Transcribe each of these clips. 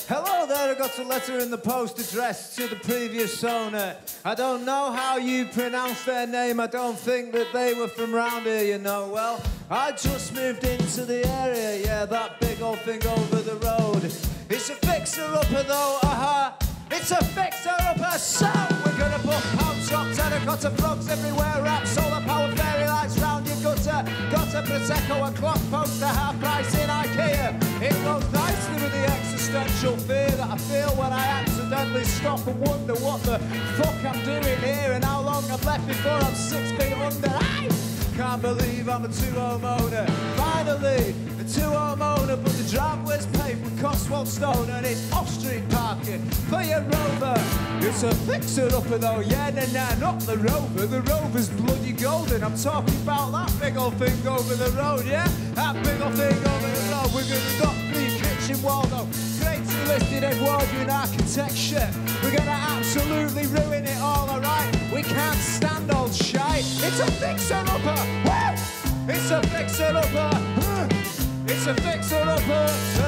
Hello there, I got a letter in the post addressed to the previous owner. I don't know how you pronounce their name, I don't think that they were from round here, you know. Well, I just moved into the area, yeah, that big old thing over the road. It's a fixer-upper though, it's a fixer-upper, so we're gonna put pound shops, terracotta frogs everywhere, wrap solar power fairy lights round your gutter. Got a Prosecco, a clock poster, half price in IKEA. It goes nicely with the existential fear that I feel when I accidentally stop and wonder what the fuck I'm doing here and how long I've left before I'm 6 feet under. I can't believe I'm a 2-home owner. Finally, a 2-home owner, but the driveway's paved with Cotswold stone and it's off-street parking for your Rover. It's a fixer-upper though, yeah, nah, not the Rover. The Rover's bloody golden. I'm talking about that big old thing over the road, yeah? That big old thing over the road. We're gonna knock the kitchen wall though. Great listed Edwardian architecture. We're gonna absolutely ruin it all, alright? We can't stand old shite. It's a fixer-upper. Woo! It's a fixer-upper. It's a fixer-upper.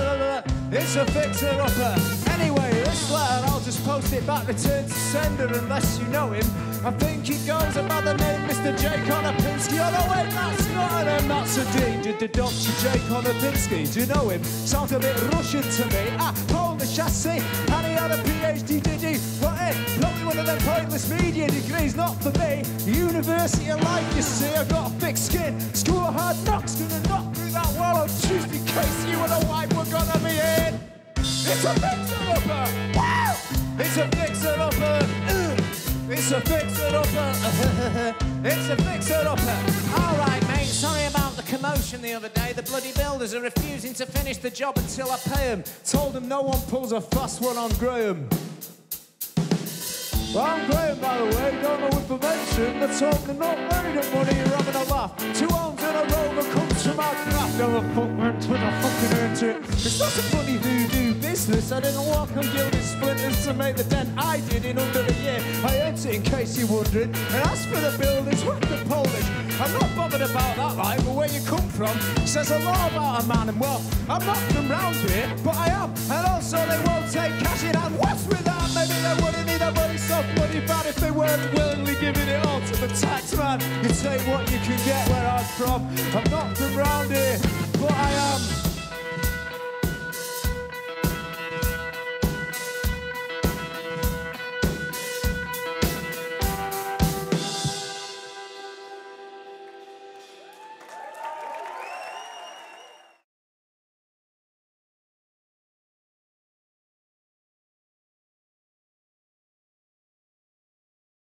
It's a fixer-upper. Anyway, this letter, I'll just post it back, return to sender, unless you know him. I think he goes by the name Mr. J. Konopinski. Oh, no, wait, that's not an M, that's a D. Dr. J. Konopinski, do you know him? Sounds a bit Russian to me. Hold the chassis, and he had a PhD, did he? What, probably one of them pointless media degrees, not for me. University of life, you see, I got a thick skin. School of hard knocks, gonna knock through that wall on Tuesday, in case you and a wife were gonna be in. It's a fixer-upper! Wow! It's a fixer-upper! It's a fixer-upper! It's a fixer-upper! All right, mate, sorry about the commotion the other day. The bloody builders are refusing to finish the job until I pay them. Told them no one pulls a fast one on Graham. Well, I'm Graham, by the way, don't know information. They're talking not married at money, you're having a laugh. 2 homes in a row that comes from our craft. Never went to the fucking into it. It's not a funny voodoo business. I didn't walk on gilded splinters to make the dent I did in under a year. I earned it in case you're wondering. And as for the builders, what the Polish? I'm not bothered about that, right? But where you come from says a lot about a man. And well, I'm not from round here, but I am. And also they won't take cash in hand. What's with that? Maybe they wouldn't need a money so bloody bad if they weren't willingly giving it all to the tax man. You take what you can get where I'm from. I'm not from round here, but I am.